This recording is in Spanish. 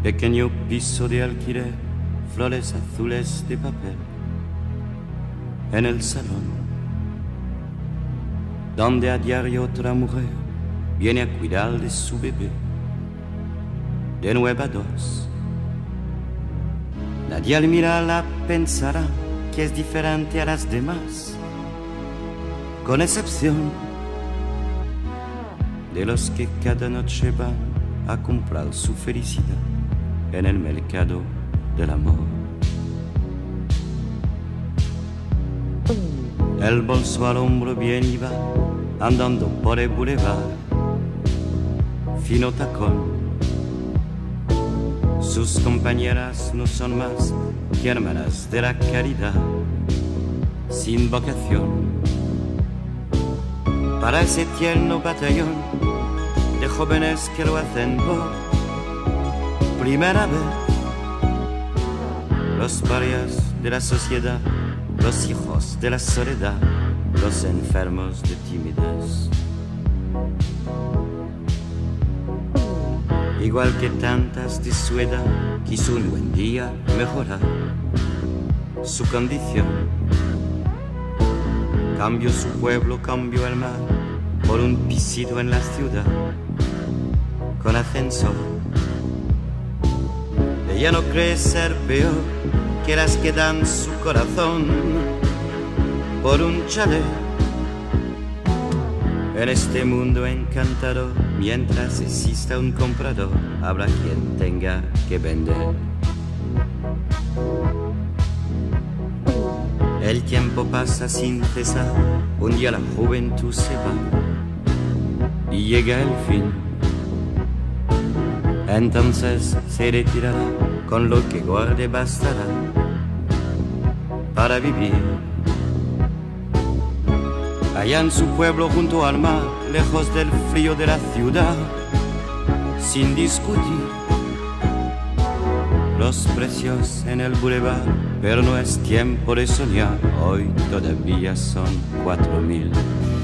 Pequeño piso de alquiler, flores azules de papel. En el salón, donde a diario otra mujer viene a cuidar de su bebé. De 9 a 2. Nadie al mirarla pensará que es diferente a las demás, con excepción de los que cada noche van a comprar su felicidad en el mercado del amor. El bolso al hombro bien iba, andando por el boulevard, fino tacón. Sus compañeras no son más que hermanas de la caridad, sin vocación. Para ese tierno batallón de jóvenes que lo hacen por primera vez, los parias de la sociedad, los hijos de la soledad, los enfermos de timidez. Igual que tantas de su edad, quiso un buen día mejorar su condición. Cambió su pueblo, cambió el mar por un pisito en la ciudad con ascensor. Ella no cree ser peor que las que dan su corazón por un chalet. En este mundo encantador, mientras exista un comprador, habrá quien tenga que vender. El tiempo pasa sin cesar, un día la juventud se va y llega el fin. Entonces se retirará, con lo que guarde bastará para vivir. Allá en su pueblo junto al mar, lejos del frío de la ciudad, sin discutir los precios en el boulevard, pero no es tiempo de soñar, hoy todavía son 4000.